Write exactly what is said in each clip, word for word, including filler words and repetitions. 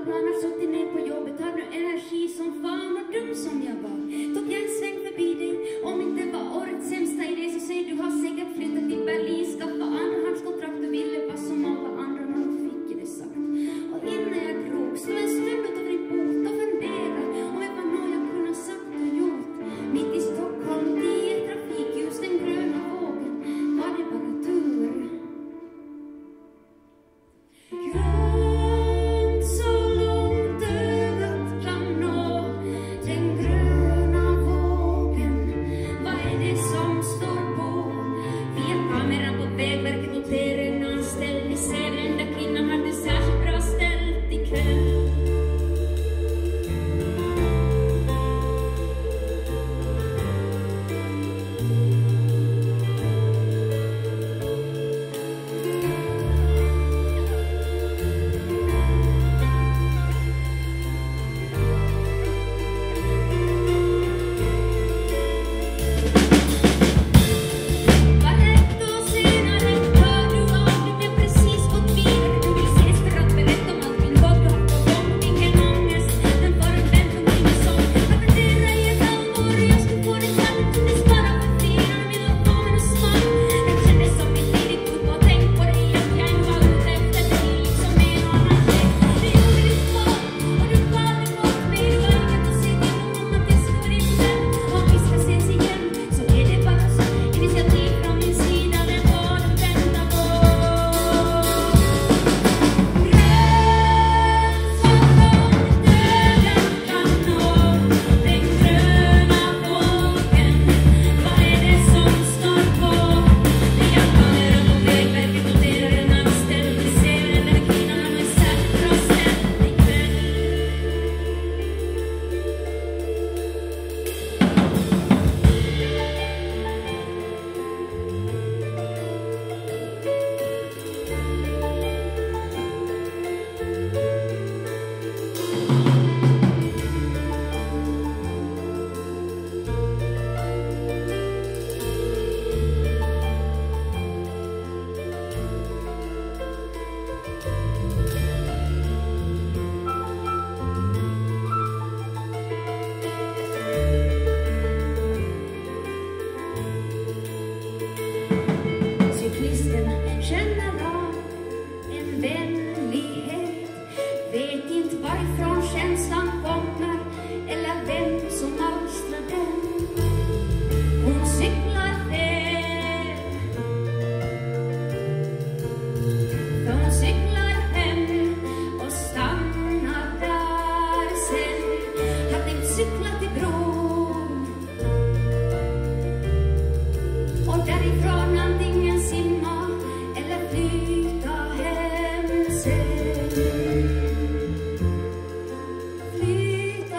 han har suttit ner på jobbet, har nu energi som fan och dum som jag var. Tog jag en sväng förbi dig, om inte var årets sämsta idé så säger du har säkert flyttat till Berlin, skaffa andrahandskontrakt och ville vara som alla andra när du fick det sagt. Och innan jag drog, stod en stund och tog din bot och fundera om jag var något jag kunde ha sagt och gjort. Mitt i Stockholm, tio trafikljus, den gröna vågen, var det bara tur. Grönt så långt ögat kan nå, den gröna vågen, vad är det som står på? Via kameran på Vägverket noterar en anställd i Sälen där kvinnan hade särskilt bra ställt ikväll. Flyta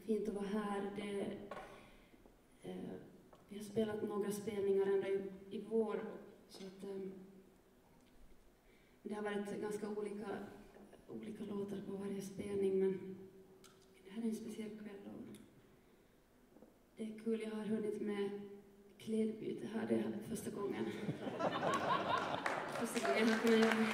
fint att vara här. Det, eh, vi har spelat några spelningar ända i, i vår, så att eh, det har varit ganska olika, olika låtar på varje spelning, men det här är en speciell kväll och det är kul. Jag har hunnit med klädbyte här, det är första gången. Första gången jag har kunnat göra.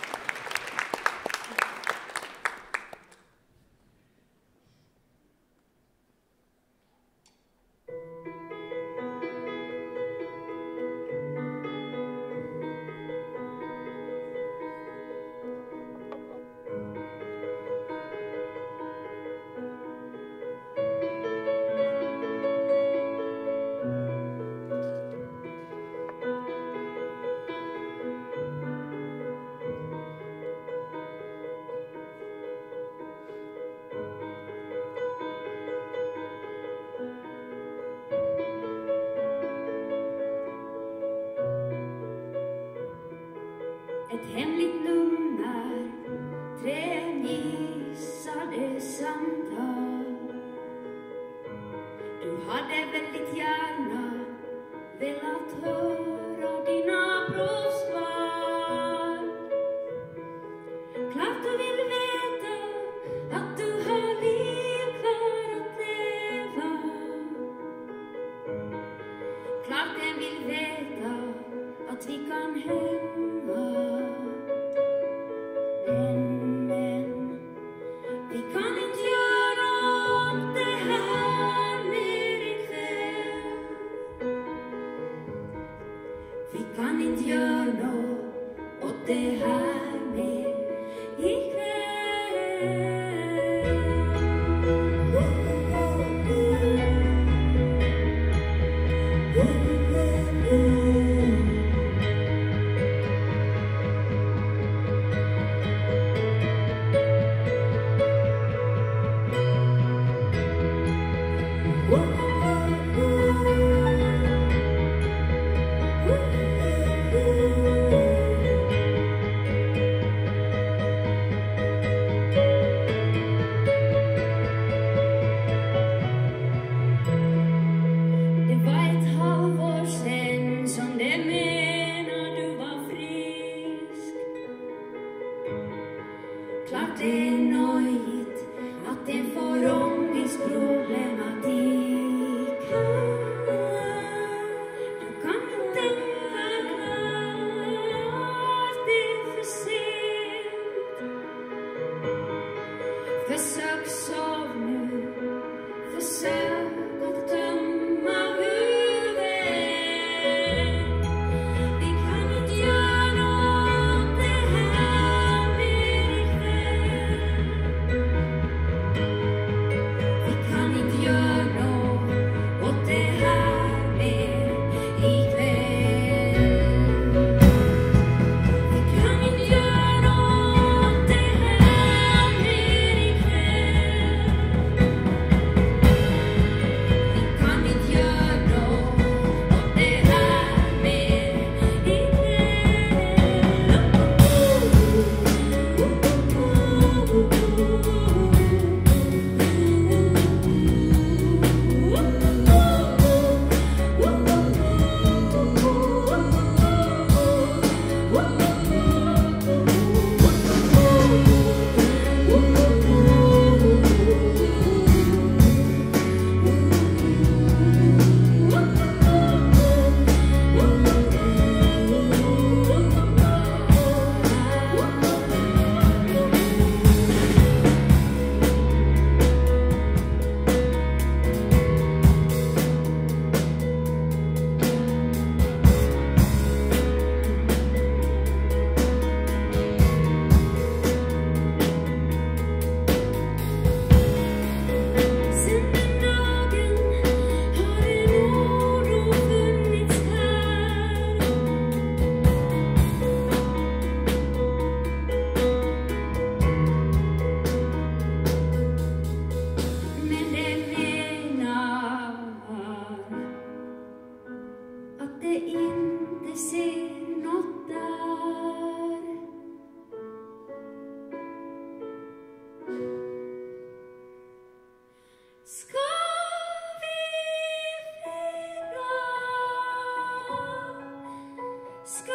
Ett hemligt nummer, tre gissade samtal. Du hade väldigt gärna velat höra dina provsvar. Klart du vill veta att du har liv kvar att leva. Klart den vill veta att vi kan hänga. Kan inte göra något åt det här mer ikväll. Klart det är nöjt att det får ångestproblematik. Du kan inte tänka klart, det är för sent. Försök sov nu, försök att tömma huvudet. Vi kan inte göra något det här mer ikväll.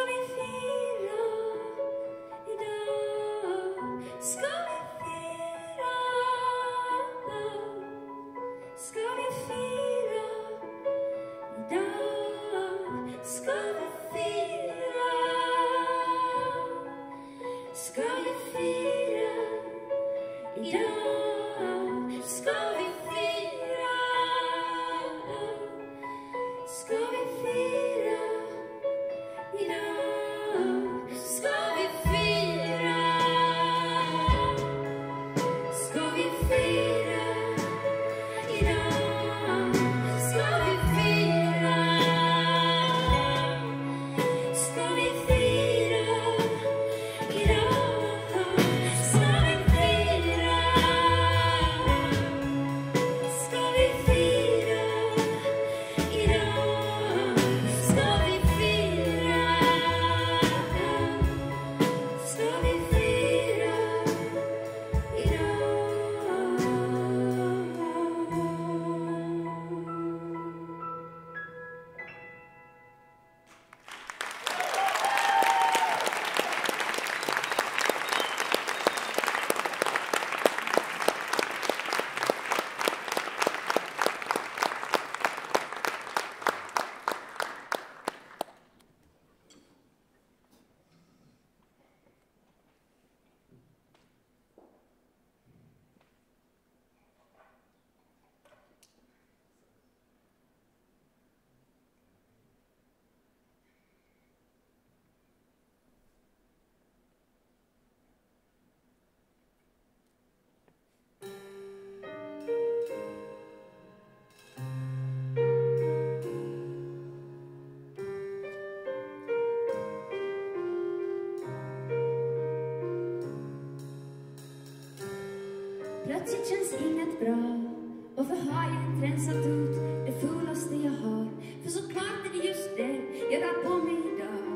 vi fira idag? Ska vi fira? Ska vi fira idag? Ska vi fira? Ska vi fira idag? Ska vi fira? Ska vi fira idag? Ska vi fira? Ska vi fira idag? Ska vi fira? Ska vi fira idag? Ska vi fira? Ska vi fira idag? Ska vi fira? Ska vi fira Plötsligt känns inget bra. Varför har jag inte rensat ut det fulaste jag har? För såklart är det just det jag har på mig idag.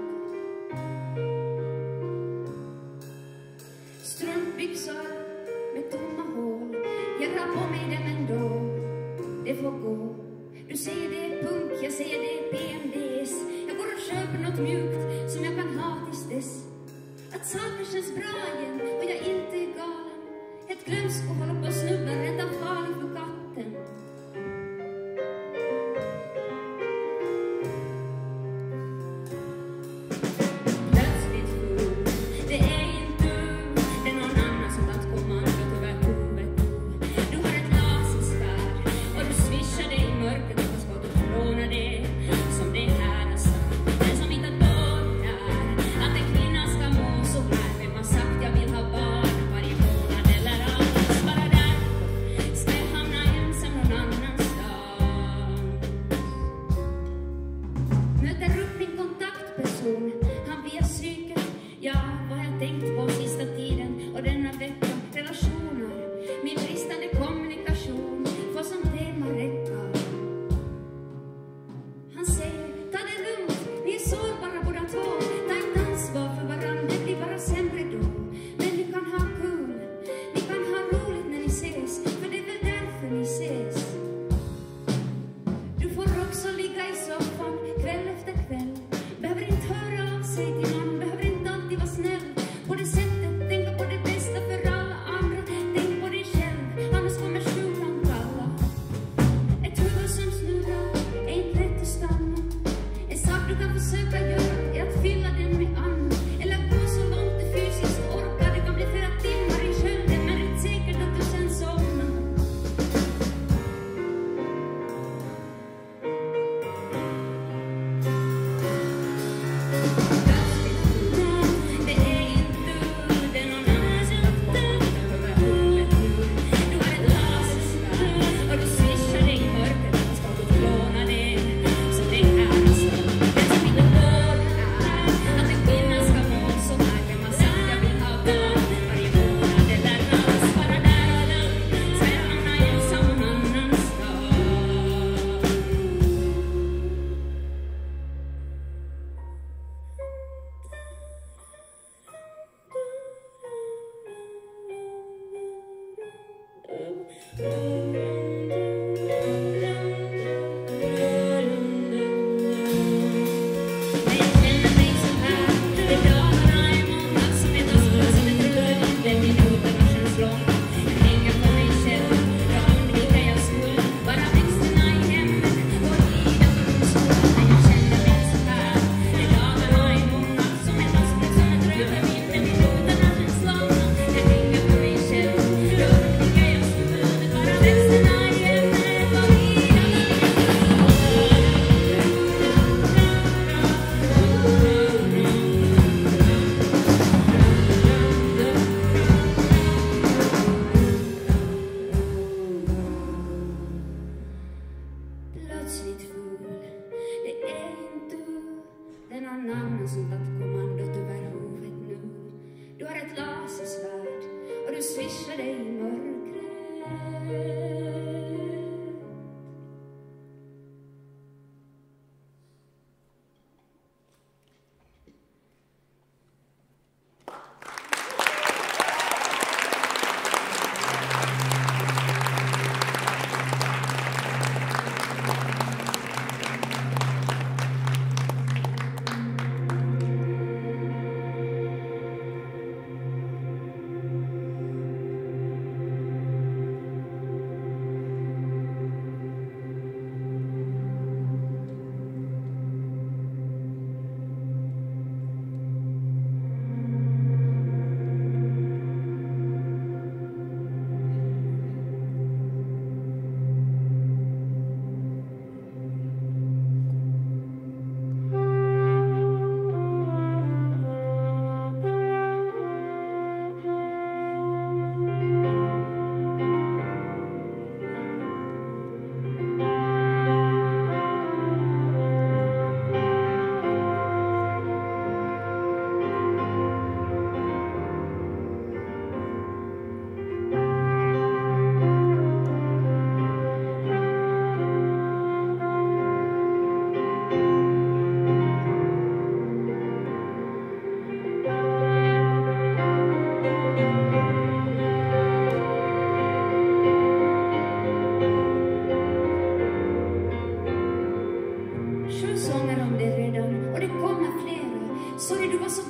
Strumpbyxor med tomma hål. Jag har på mig dem ändå. Det får gå. Du ser det är punk, jag ser det är P M D S. Jag går och köper något mjukt som jag kan ha tills dess. Att saker känns bra igen och jag inte är galen. Ett glömsk och håller på att snubbla, rädda farlig för katten. Plötsligt full, det är inte du. Det är någon annan som tagit kommandot över huvudet. Du har ett lasersvärd och du swishar dig i mörkret och ska du låna det som det här är sagt. Den som inte börjar att en kvinna ska må så här. Vem har sagt jag vill ha barn varje månad eller alls bara där? Ska jag hamna ensam någon annanstans? Möter upp min kontaktperson, han via psyket. Ja, vad har jag tänkt på sista tiden och denna vecka? Relationer, min bristande kommunikation får som tema räcka. Han säger, ta det lugnt, ni är sårbara båda två. Ta inte ansvar för varandra, det blir bara sämre då. Men ni kan ha kul, ni kan ha roligt när ni ses. För det är väl därför ni ses. Du får också ligga i soffan kväll efter kväll. Behöver inte höra av sig till någon, behöver inte alltid vara snäll. På det sättet, tänka på det bästa för alla andra. Tänk på dig själv, annars kommer sjukan kalla. Ett huvud som snurrar är inte lätt att stanna. En sak du kan försöka göra är att fylla den med annat. Eller gå så långt du fysiskt orkar. Det kan bli flera timmar i skölden, men det är inte säkert att du sen somnar. Det är inte du, det är någon annan som har tagit över huvudet nu. Du har ett lasersvärd och du swishar dig i mörkret. Ska du låna det som det här är sagt? Den som inte börjar att en kvinna ska må så här. Vem har sagt jag vill ha barn varje månad eller alls bara där? Ska jag hamna ensam någon annanstans? När jag känner mig så här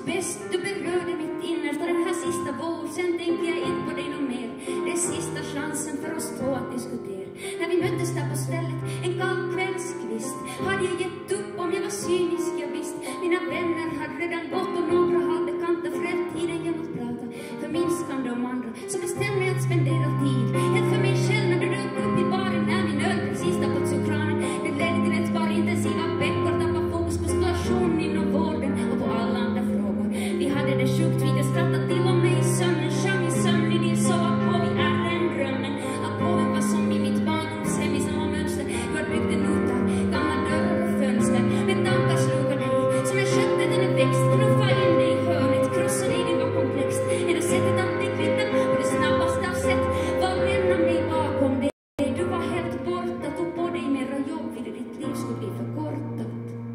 bäst, du berörde mitt innersta den här sista vår. Sen tänker jag inte på dig någon mer. Det är sista chansen för oss två att diskutera. När vi möttes där på stället, en kall kvällskvist, hade jag gett upp om jag var cynisk, jag visst. Mina vänner hade redan gått och några halvbekanta frätt tiden genom att prata. Förminskande om andra, så bestämde jag att spendera tid. Helt för mig själv när du dök upp i baren när min öl precis tappats ur kranen. Det ledde till ett par intensiva veckor, tappa fokus på situationen inom vården och på alla andra frågor. Vi hade det sjukt fint, jag skrattade till och med i sömnen, sjöng i sömn i din sova på vi är en drömmen. Att påven var som i mitt barndomshem i samma mönster. Du har byggt en notar, gamla dörrar och fönster med tankar slukar dig. Som en skötte den är växt, knuffa in dig i hörnet, krossa dig, det var komplext. Enda sättet att bli kvitta på det snabbaste av sätt var att lämna mig bakom dig. Du var helt borta, tog på dig mera jobb, ville ditt liv skulle bli förkortat.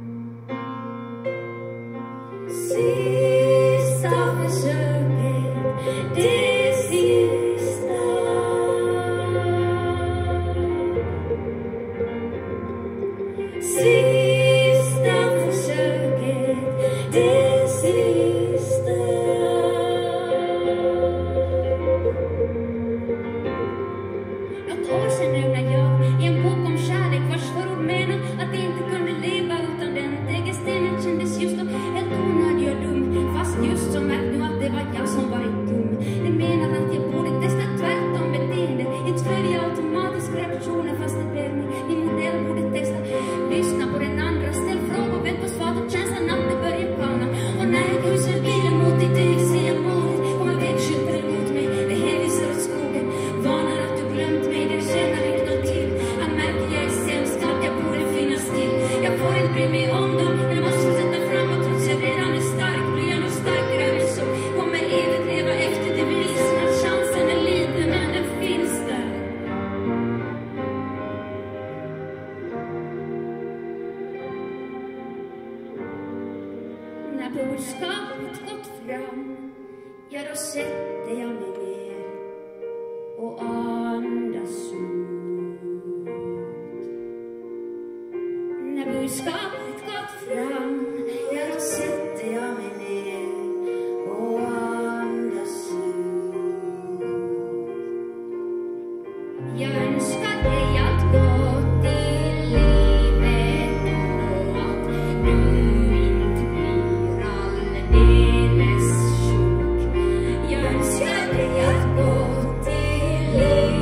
Sista försöket, det sista. Sista försöket, det sista. Något år sedan öppnade jag i en bok om kärlek vars förord menar att det inte kunde leva utan den. Tegelstenen kändes just då helt onödig och dum. Fast just så märkt nu att det var jag som varit dum. Den menar att jag borde testa tvärtom beteende. Inte följa automatiska reaktioner fast det blev mig. Min modell borde testa. Lyssna på den andra, ställ frågor, vänt på svar och känslan att det börjar kallna. Och när jag husar bilen mot ditt öga ser jag målet. Kommer vägskyltar emot mig, det hänvisar åt skogen. Vanar att du glömt mig, det känner inte något till. Han märker jag är sämst, att jag borde finnas till. Jag får inte bry mig om dem, jag måste sätta framåt trots jag redan är stark. Blir jag nog starkare än så, kommer evigt leva efter devisen att chansen är liten men den finns där. När budskapet gått fram, ja då sätter jag mig ner och andas ut. När budskapet gått fram, ja då sätter jag mig ner och andas ut. Jag önskar dig allt gott i livet och att du inte blir alldeles sjuk. Jag önskar dig allt gott i livet.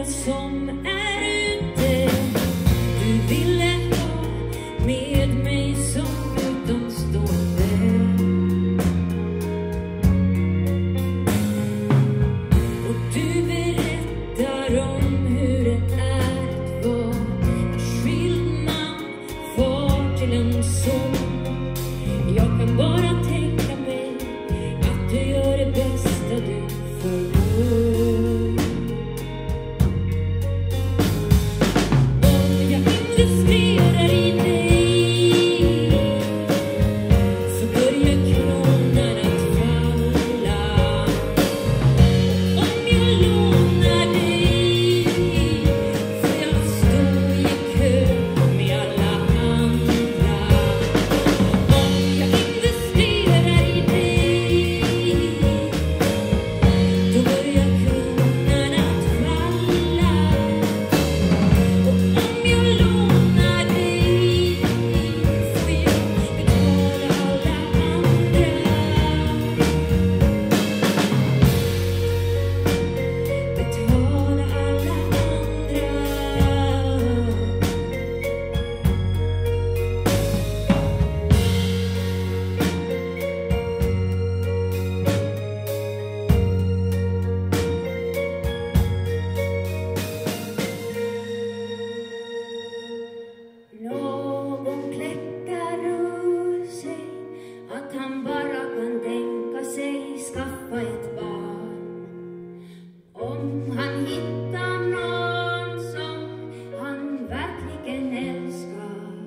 som är ute. Du ville ha med mig som utomstående. Och du berättar om hur det är att vara en skild man, far till en son. Jag kan bara tänka mig att du gör det bästa du förmår. Om jag investerar i dig så börjar kronan att falla. Om jag lånar dig får jag stå i kö med alla andra. Om jag investerar i dig då börjar kronan att falla. Och om jag lånar dig får jag betala alla andra. Betala alla andra. Någon kläckar ur sig att han bara kan tänka sig skaffa ett barn. Om han hittar någon som han verkligen älskar.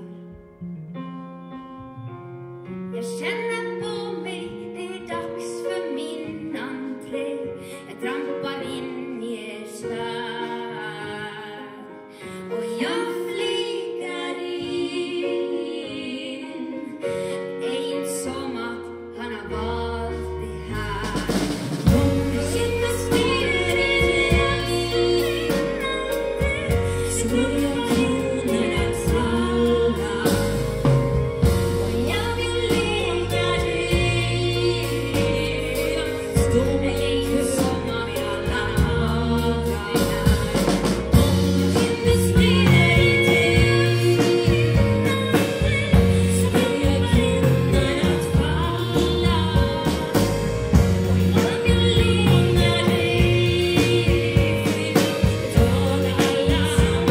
Jag känner på mig, det är dags för min entré. Jag trampar in i er sfär. Och jag flyger in. Ej som att han har valt det här. Om jag investerar i dig så börjar kronan att falla. Och jag vill leka dig får jag stå i kö med alla andra. Om jag investerar i dig så börjar kronan att falla. Och om jag lånar dig får jag betala alla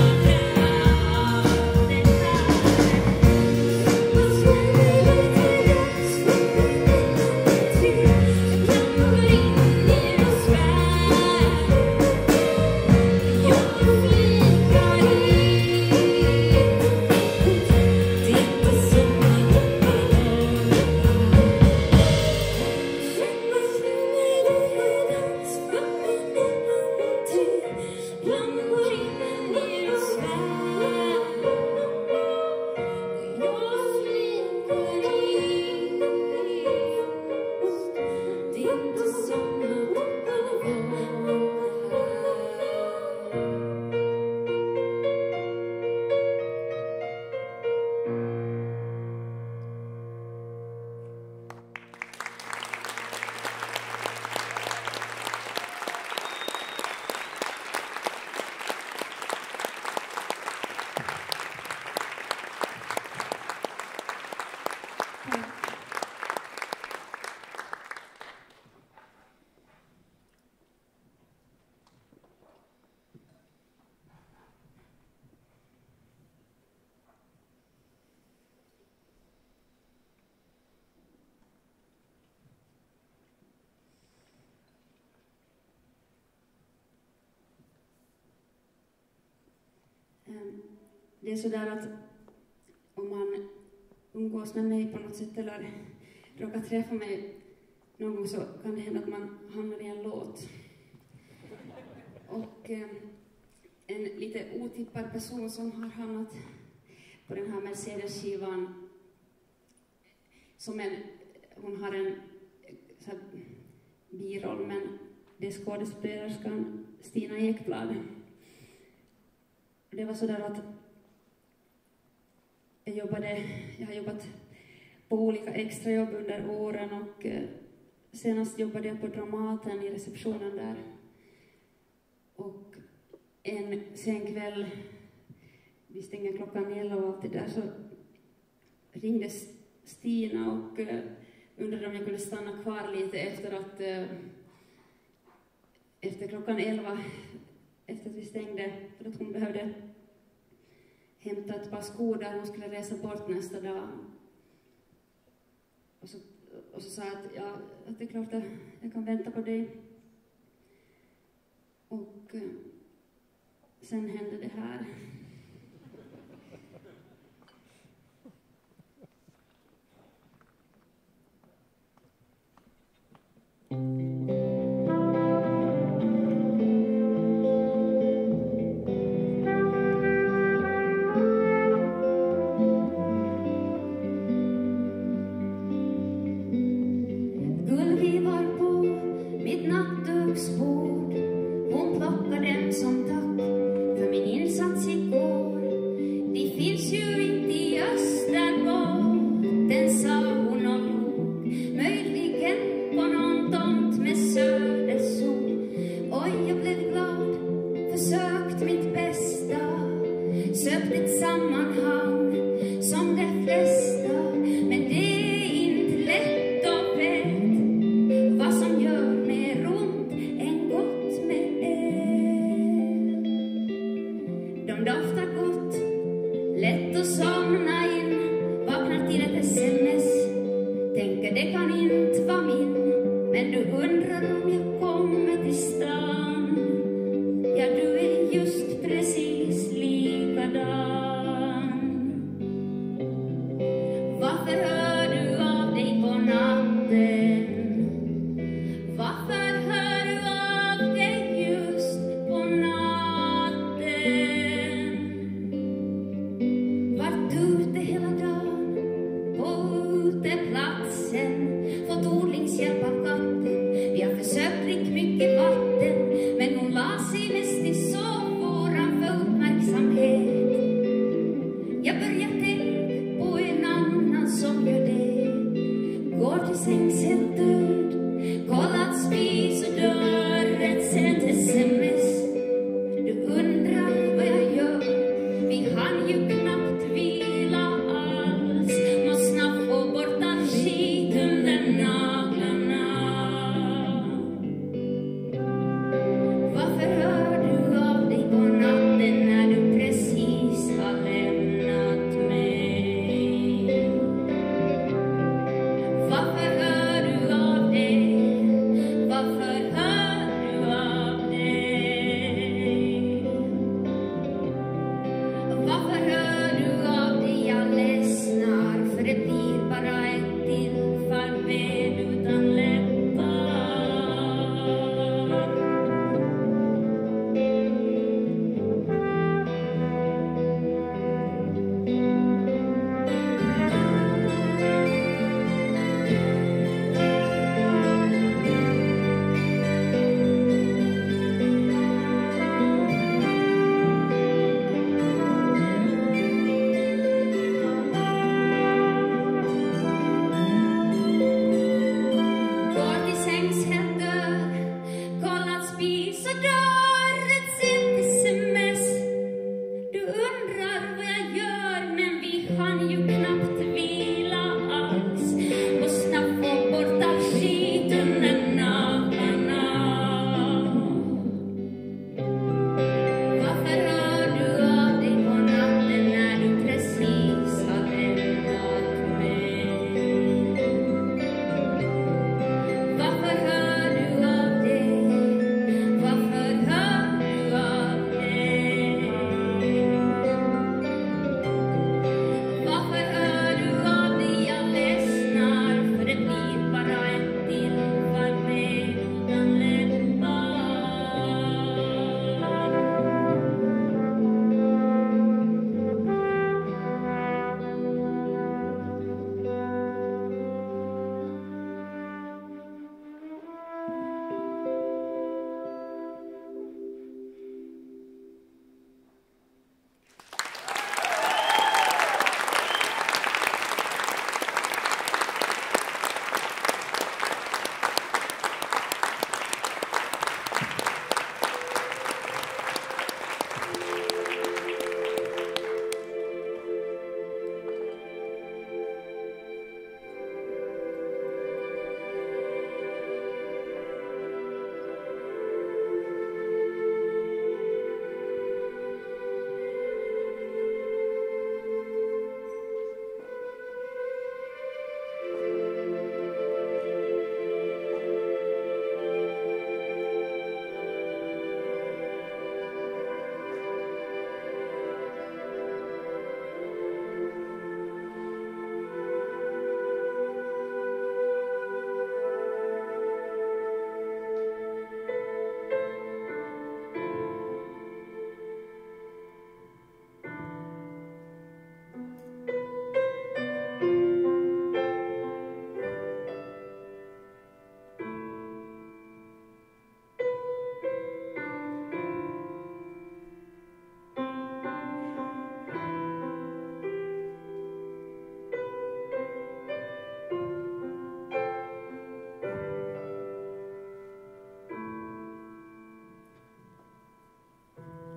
Ehm, Det är sådär att om man umgås med mig på något sätt eller råkar träffa mig någon gång så kan det hända att man hamnar i en låt. Och eh, en lite otippad person som har hamnat på den här Mercedes-skivan som en, hon har en så här, biroll, men det är skådespelerskan Stina Ekblad. Det var sådär att jag jobbade, jag har jobbat på olika extrajobb under åren och eh, senast jobbade jag på Dramaten i receptionen där. Och en sen kväll, vi stänger klockan elva och allt det där, så ringde Stina och uh, undrade om jag kunde stanna kvar lite efter att uh, efter klockan elva, efter att vi stängde, för att hon behövde hämta ett par skor där hon skulle resa bort nästa dag. Och så, och så sa jag att, ja, att det är klart att jag kan vänta på dig. Och uh, sen hände det här. Gulvi var på mitt nattduksbord. Hon plockade dem som tack för min insats i går.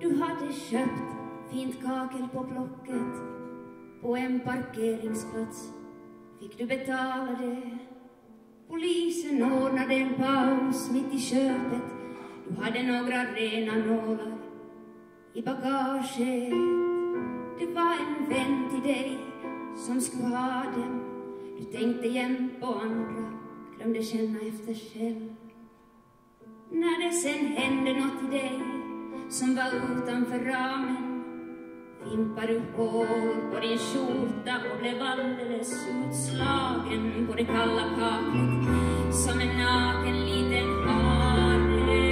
Du hade köpt fint kakel på Blocket. På en parkeringsplats fick du betala det. Polisen ordnade en paus mitt i köpet. Du hade några rena nålar i bagaget. Det var en vän till dig som skulle ha dem. Du tänkte igen på andra, glömde känna efter själv. När det sen hände något till dig som var utanför ramen, fimpade du hål på din skjorta och blev alldeles utslagen på det kalla kaklet som en naken liten hare.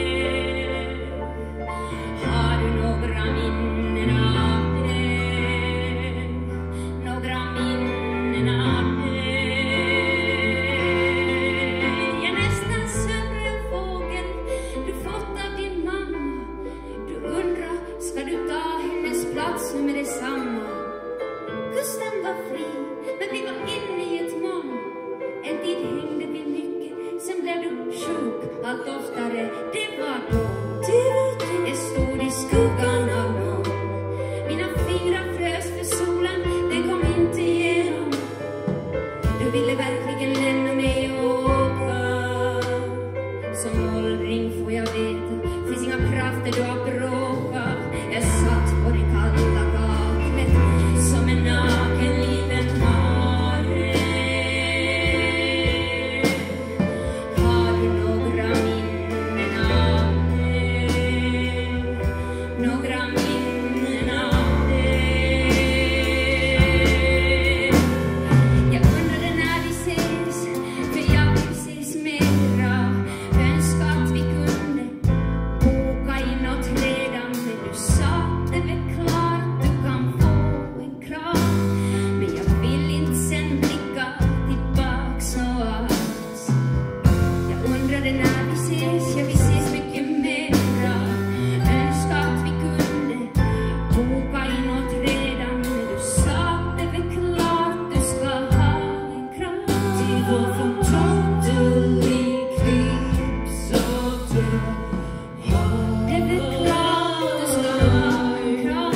Har du några minnen av det? Några minnen av det? Jag nästan sönder en fågel du fått av din mamma. Du undrar, ska du ta hennes plats nu med detsamma? Kusten var fri, men vi var inne i ett moln. En tid hängde vi mycket, sen blev du sjuk allt oftare. Det var då jag stod i skuggan av någon. Mina fingrar frös för solen, den kom inte igenom. Du ville verkligen lämna mig åka. Som åldring får jag veta, finns inga krafter du har bråka. Jag satt på det kalla kaklet som en naken liten hare. Har du några minnen av det? Några minnen av det? Jag undrade när vi ses, för jag vill ses mera. Önskar att vi kunde boka in något redan, men du sa det väl klart, du kan få en kram. Men jag vill inte sen blicka tillbaks nå alls. Jag undrade när vi ses, jag vill ses mycket mera. Önskar att vi kunde boka in något redan, men du sa det väl klart, du ska ha en kram. Det var från totally eclipse of the Det är väl klart, du ska ha en kram.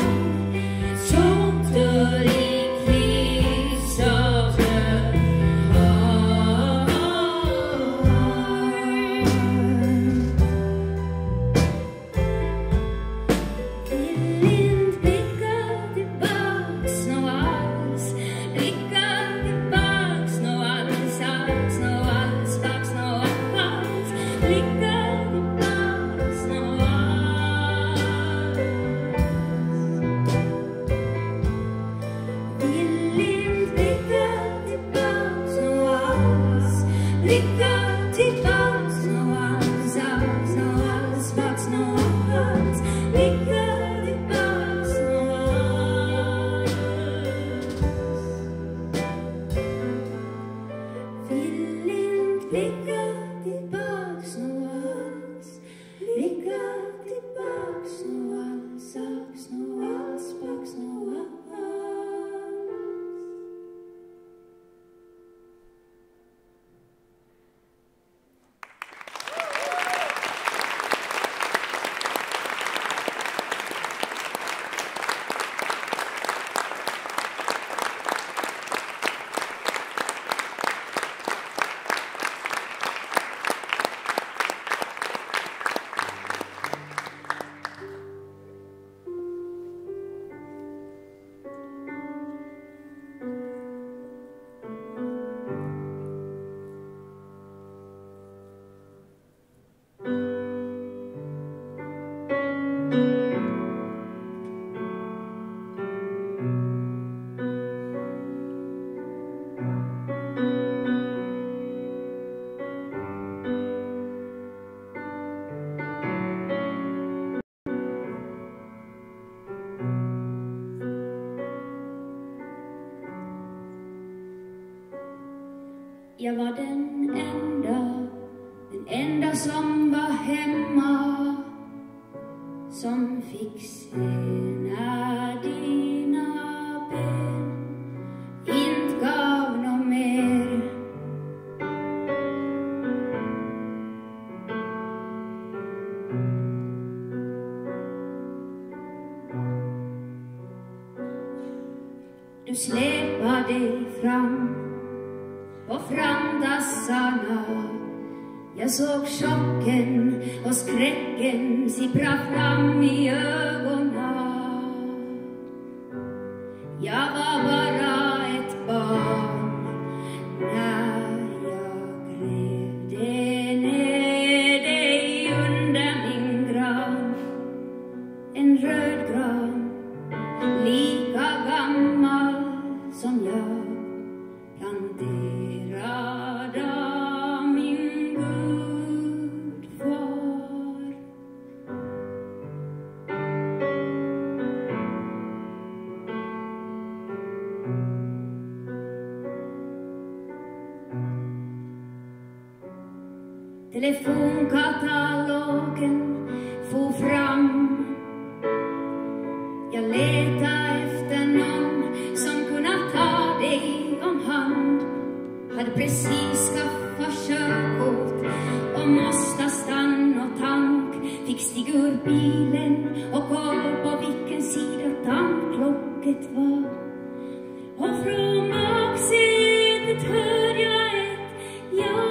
totally eclipse of the heart. Vill inte blicka tillbaks nå alls. Blicka tillbaks nå alls, alls, nå alls, baks nå alls. Blicka tillbaks nå alls. Vill inte blicka tillbaks nå alls. Blicka tillbaks nå alls, alls, nå alls, baks nå alls. Blicka tillbaks nå alls. Vill inte blicka tillbaks nå alls. Blicka tillbaks nå alls, alls, nå alls, baks nå alls. Jag var den enda, den enda som var hemma, som fick se när dina ben inte gav något mer. Du släpar dig fram på framtassarna. Jag såg chocken och skräcken sippra fram i ögonen. Jag var bara ett barn när jag grävde ner dig under min gran. En röd gran, lika gammal som jag, planterad av min gudfar. Telefonkatalogen for fram. Jag letade efter någon som kunde ta dig om hand. Hade precis skaffat körkort och måste stanna och tank. Fick stiga ur bilen och koll på vilken sida tanklocket var. Och från baksätet hörde jag ett ja.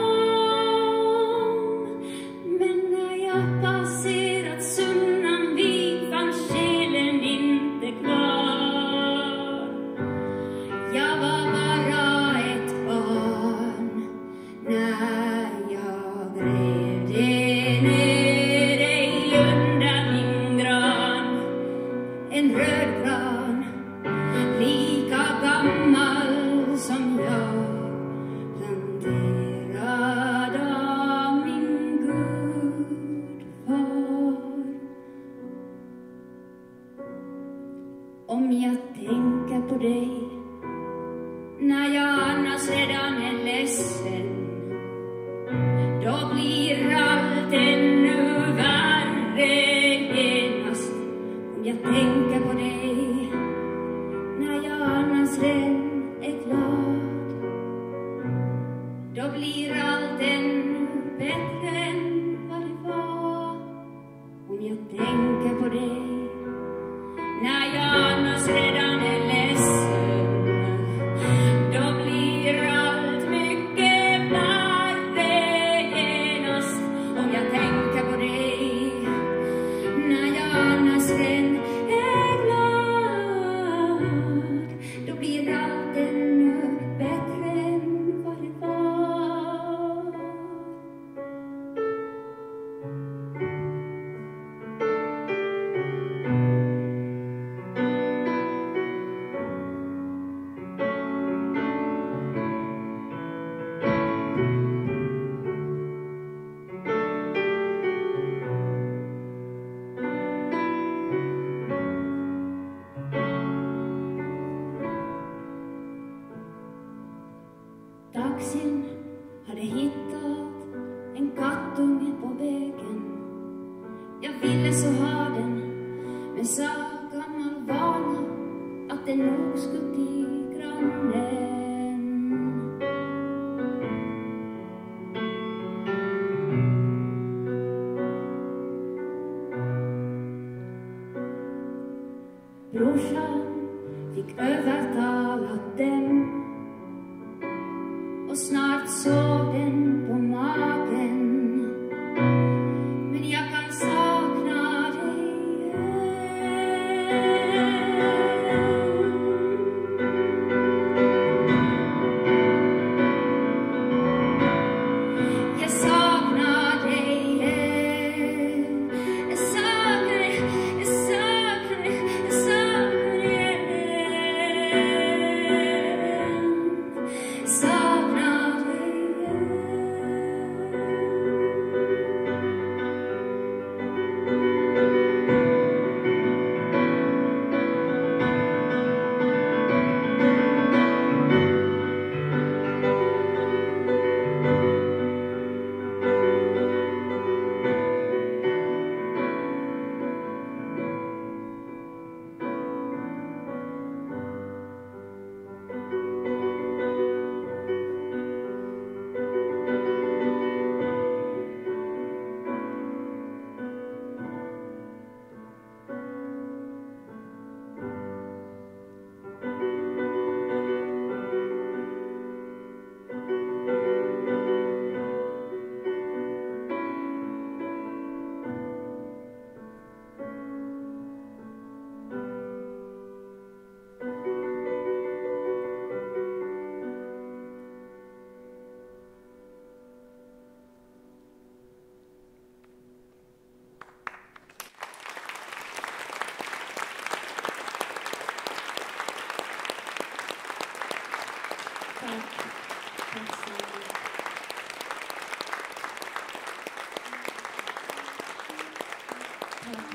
Men när jag passerat Sunnanvik fanns själen inte kvar. Jag var bara ett barn när jag grävde ner dig under min gran. En röd gran, lika gammal som jag, planterad av min gudfar. Om jag tänker på dig när jag annars redan är ledsen, då blir allt ännu värre genast. Om jag tänker på dig när jag annars redan är glad, då blir allt ännu bättre än vad det var. Om jag tänker på dig när jag annars redan är ledsen, då blir allt mycket värre genast. Om jag tänker på dig när jag annars redan är glad, då blir allt ännu bättre än vad det var. Taxin hade hittat en kattunge på vägen. Jag ville så ha den, men sa gammal vana att den nog skulle till grannen. Brorsan fick övertala dem, och snart såg den på magen. Men jag kan sakna dig än. Jag saknar dig än. Jag saknar dig, jag saknar dig, jag saknar dig än. Saknar dig än.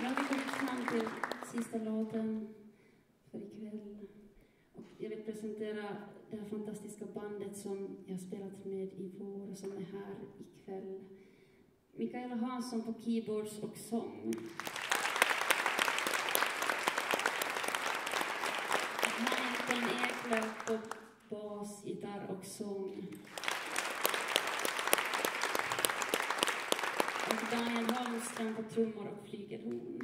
Nu har vi kommit fram till sista låten för ikväll. Och jag vill presentera det här fantastiska bandet som jag har spelat med i vår och som är här ikväll. Mikaela Hansson på keyboards och sång. Martin Eklöf på bas, gitarr och sång. Och Daniel Holmström på trummor och flygelhorn.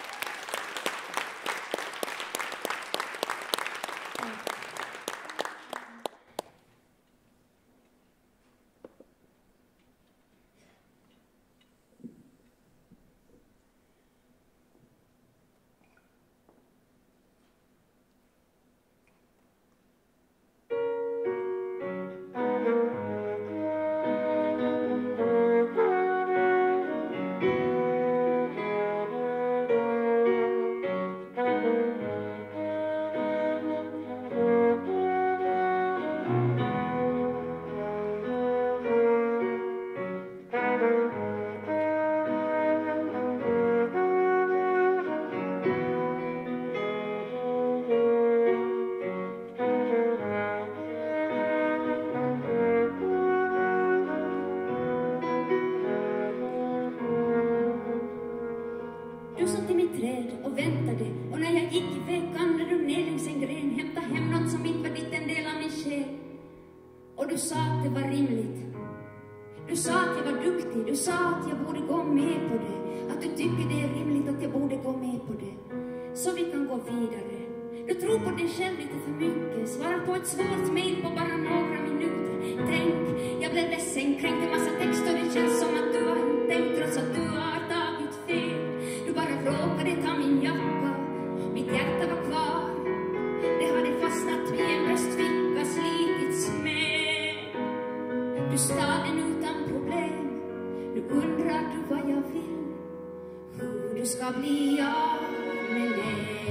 Du satt i mitt träd och väntade, och när jag gick iväg vandrade du ner längs en gren, hämta hem något som inte var ditt, en del av min själ. Och du sa att det var rimligt. Du sa att jag var duktig, du sa att jag borde gå med på det, att du tycker det är rimligt att jag borde gå med på det. Så vi kan gå vidare. Du tror på dig själv lite för mycket, svarar på ett svårt mejl på bara några minuter. Tänk, jag blev ledsen, kränkte massa text och det känns som att du har inte tänkt trots att du har tagit fel. Du bara råkade ta min jacka, mitt hjärta var kvar. Det hade fastnat vid en bröstficka, slitits med. Du stal den utan problem, nu undrar du vad jag vill, hur du ska bli av med mig.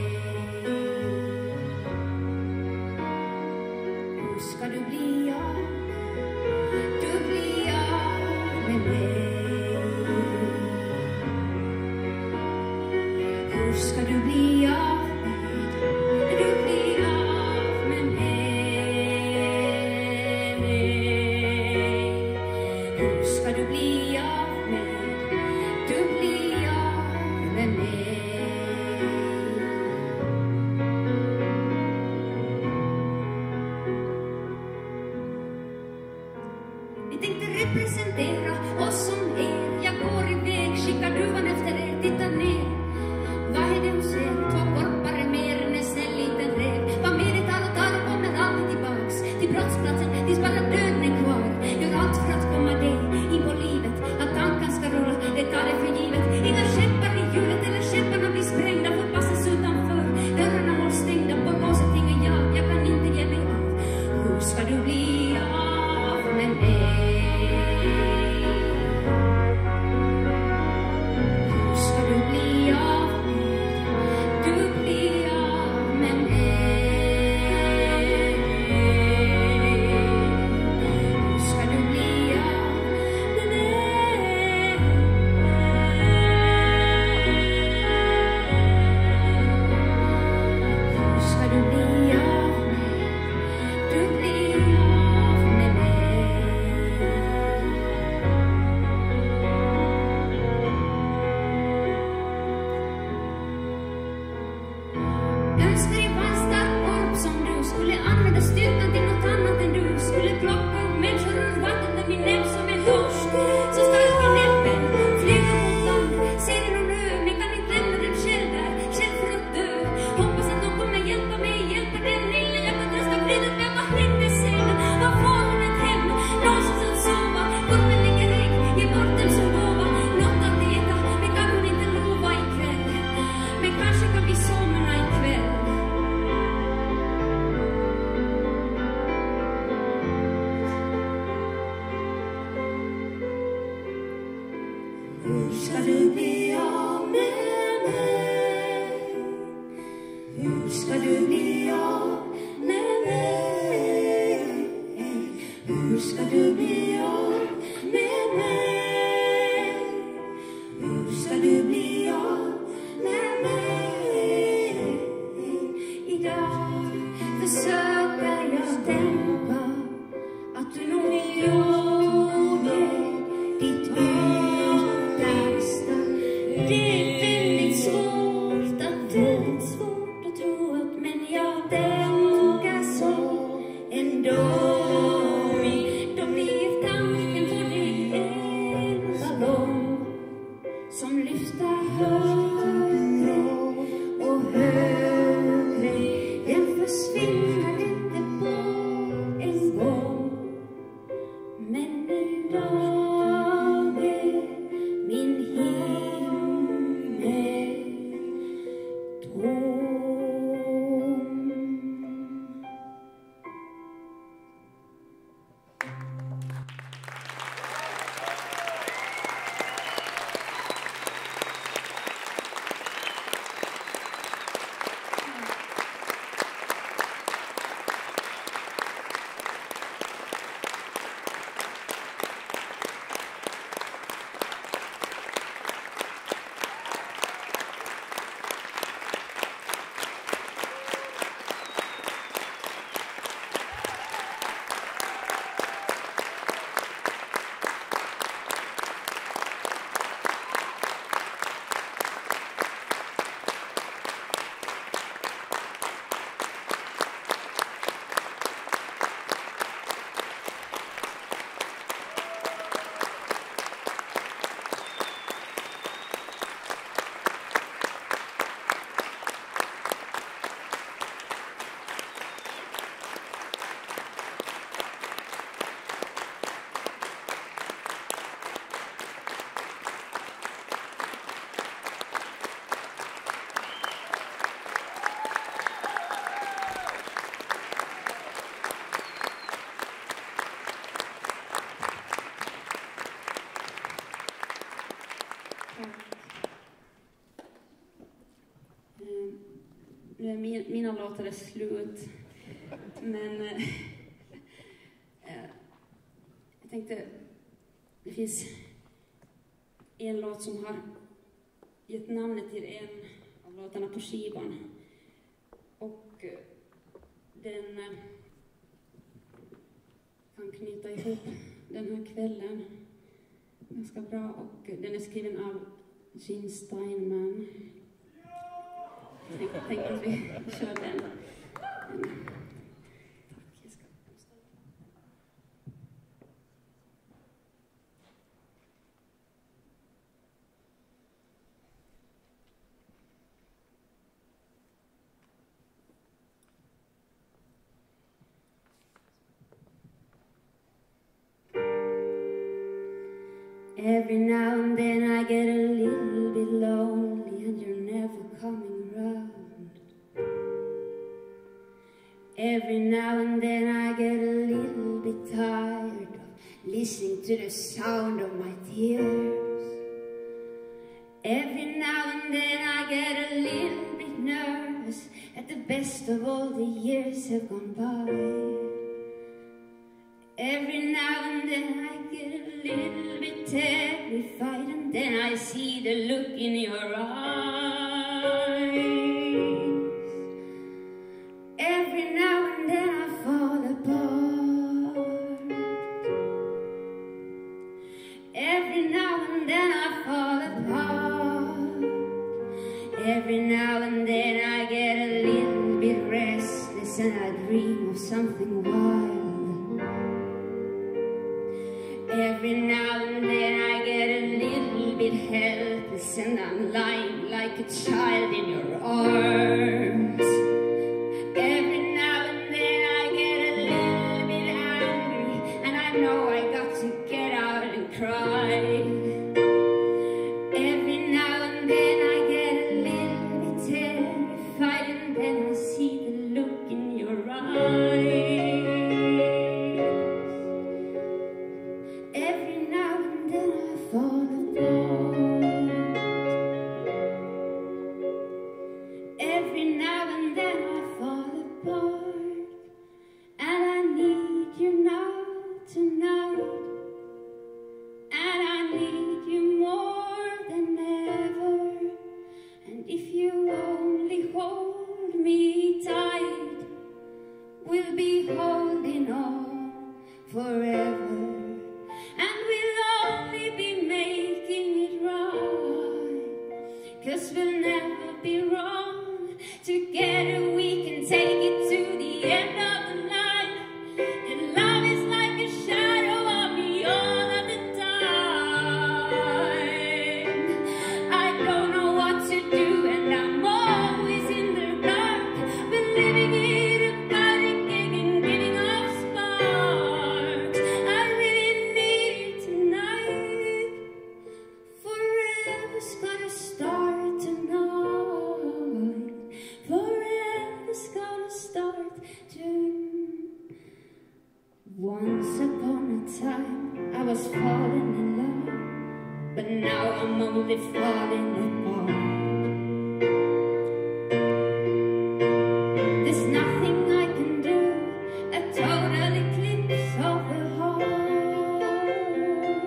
Hur ska du bli av, du blir av med mig. Hur ska du bli av med, du blir av med mig. Hur ska du bli av med, du blir av med mig. Vi tänkte representera oss som er. Jag går iväg, skickar duvan efter er, tittar ner. Vad är det hos er? Två korpare mer än en snäll liten räv. Vad mer är tal och tal och kommer alltid tillbaks till brottsplatsen, tills bara döden är kvar. Gör allt för att komma dig in på livet, att tanken ska rulla, det tar det för givet. Inga käppar i hjulet eller käpparna blir sprängda, får passas utanför. Dörrarna hålls stängda, på låset hänger jag, jag kan inte ge mig av. Hur ska du bli av med mig? Hur ska du bli av med, du blir av med mig. Hur ska du bli av med mig? Hur ska du bli av med, du blir av med mig. Önskar jag var en stark korp som du, skulle använda styrkan till något annat än du. Skulle plocka upp människor ur vattnet med min näbb som en torsk. Så stark i näbben, flyga mot land, ser det någon ö, men kan inte lämna dem själv där, själv för att dö. Hoppas att de kommer hjälpa mig, hjälpa den lilla jag kan trösta flytet med vad hände sen. Vad får hon ett hem, någonstans att sova, korpen lägger ägg, ge bort dem som gåva. Något att äta, men kan hon inte lova ikväll. Men kanske kan vi somna ikväll. Hur ska du bli av med mig? Hur ska du bli av med mig? Hur ska du bli av med mig? Hur ska du bli av med nu är min, mina låtar är slut. Men eh, eh, jag tänkte, det finns en låt som har gett namnet till en av låtarna på skivan. Och eh, den eh, kan knyta ihop den här kvällen ganska bra. Och den är skriven av Jim Steinman. Jag tänkte att vi kör den. Every now and then I get a little bit lonely and you're never coming around. Every now and then I get a little bit tired of listening to the sound of my tears. Every now and then I get a little bit nervous that the best of all the years have gone by. Every now and then I get a little bit terrified, and then I see the look in your eyes. Every now and then I fall apart. Every now and then I fall apart. Every now and then I get a little bit restless and I dream of something wild. Every now and then I get a little bit helpless and I'm lying like a child in your arms. Every now and then I get a little bit angry and I know I got to get out and cry. Every now and then I get a little bit terrified and then I see the look in your eyes. Fall apart. Every now and then I fall apart, and I need you now tonight, and I need you more than ever. And if you only hold me tight, we'll be holding on forever. Cause we'll never be wrong. Together we can take it to the end of the line. Your love is like a shadow of me all of the time. I don't know what to do and I'm always in the dark. But living in a panic and giving off sparks. I really need it tonight. Forever's gonna start. Once upon a time I was falling in love, but now I'm only falling apart. There's nothing I can do, a total eclipse of the heart.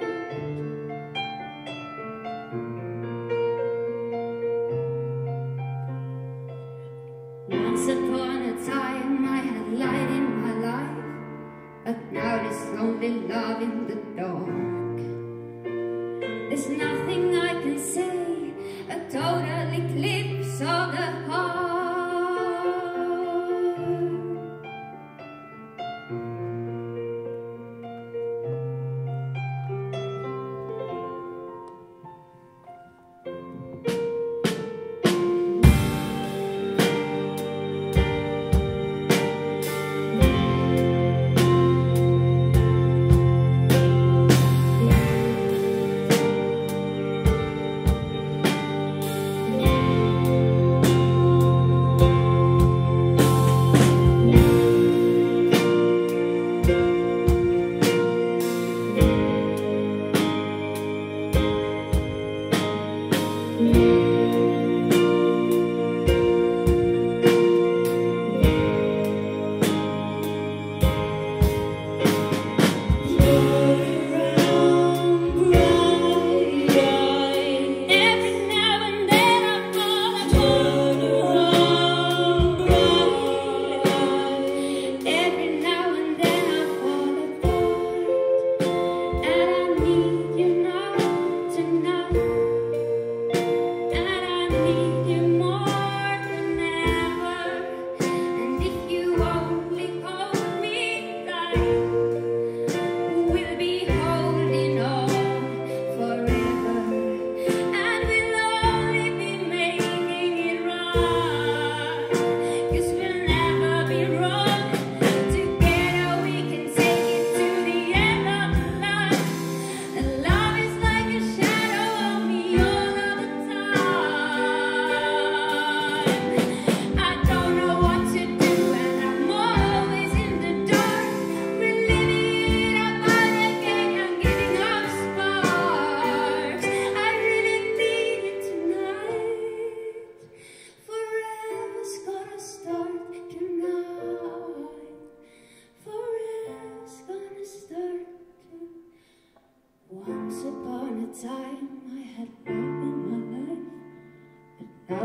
Once upon a time I had light in my life, but now there's only love in the dark. There's nothing I can say, a total eclipse of the heart.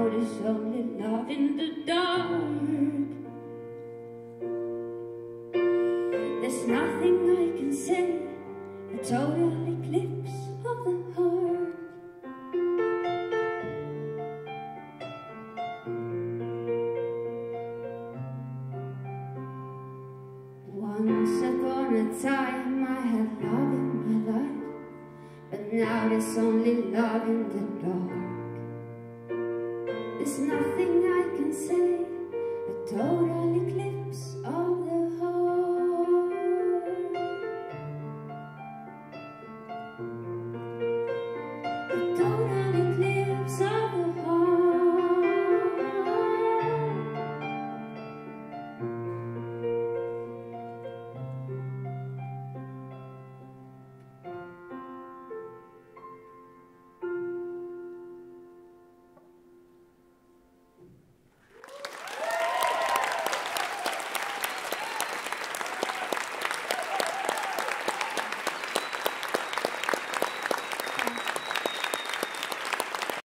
know there's only love in the dark. There's nothing I can say, a total eclipse of the heart. Once upon a time I had love in my life, but now there's only love in the dark. There's nothing I can say, a total eclipse